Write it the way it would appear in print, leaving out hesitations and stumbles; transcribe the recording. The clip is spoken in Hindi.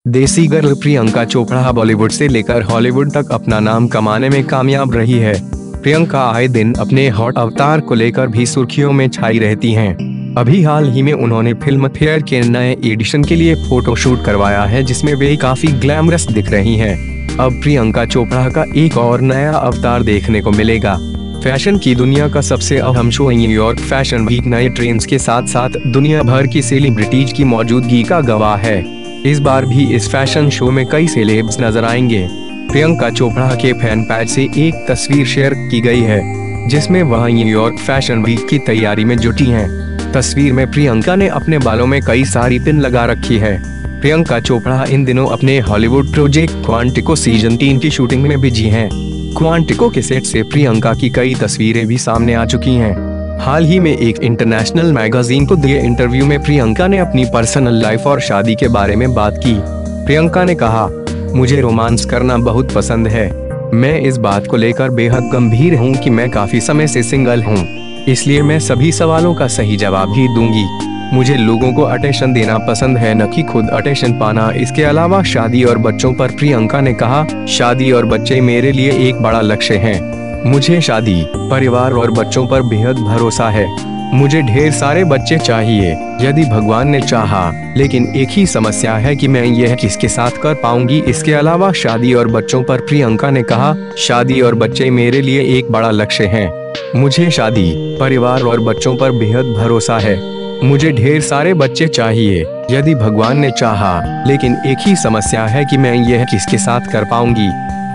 देसी गर्ल प्रियंका चोपड़ा बॉलीवुड से लेकर हॉलीवुड तक अपना नाम कमाने में कामयाब रही है। प्रियंका आए दिन अपने हॉट अवतार को लेकर भी सुर्खियों में छाई रहती हैं। अभी हाल ही में उन्होंने फिल्म फेयर के नए एडिशन के लिए फोटोशूट करवाया है, जिसमें वे काफी ग्लैमरस दिख रही हैं। अब प्रियंका चोपड़ा का एक और नया अवतार देखने को मिलेगा। फैशन की दुनिया का सबसे अहम शो न्यूयॉर्क फैशन वीक नए ट्रेंड्स के साथ साथ दुनिया भर की सेलिब्रिटीज की मौजूदगी का गवाह है। इस बार भी इस फैशन शो में कई सेलेब्स नजर आएंगे। प्रियंका चोपड़ा के फैन पेज से एक तस्वीर शेयर की गई है, जिसमें वह न्यूयॉर्क फैशन वीक की तैयारी में जुटी हैं। तस्वीर में प्रियंका ने अपने बालों में कई सारी पिन लगा रखी है। प्रियंका चोपड़ा इन दिनों अपने हॉलीवुड प्रोजेक्ट क्वांटिको सीजन 3 की शूटिंग में बिजी हैं। क्वांटिको के सेट से प्रियंका की कई तस्वीरें भी सामने आ चुकी हैं। हाल ही में एक इंटरनेशनल मैगजीन को दिए इंटरव्यू में प्रियंका ने अपनी पर्सनल लाइफ और शादी के बारे में बात की। प्रियंका ने कहा, मुझे रोमांस करना बहुत पसंद है। मैं इस बात को लेकर बेहद गंभीर हूँ कि मैं काफी समय से सिंगल हूँ, इसलिए मैं सभी सवालों का सही जवाब ही दूंगी। मुझे लोगों को अटेंशन देना पसंद है, न कि खुद अटेंशन पाना। इसके अलावा शादी और बच्चों पर प्रियंका ने कहा, शादी और बच्चे मेरे लिए एक बड़ा लक्ष्य है। मुझे शादी, परिवार और बच्चों पर बेहद भरोसा है। मुझे ढेर सारे बच्चे चाहिए यदि भगवान ने चाहा, लेकिन एक ही समस्या है कि मैं यह किसके साथ कर पाऊंगी। इसके अलावा शादी और बच्चों पर प्रियंका ने कहा, शादी और बच्चे मेरे लिए एक बड़ा लक्ष्य है। मुझे शादी, परिवार और बच्चों पर बेहद भरोसा है। मुझे ढेर सारे बच्चे चाहिए यदि भगवान ने चाहा, लेकिन एक ही समस्या है कि मैं यह किसके साथ कर पाऊंगी।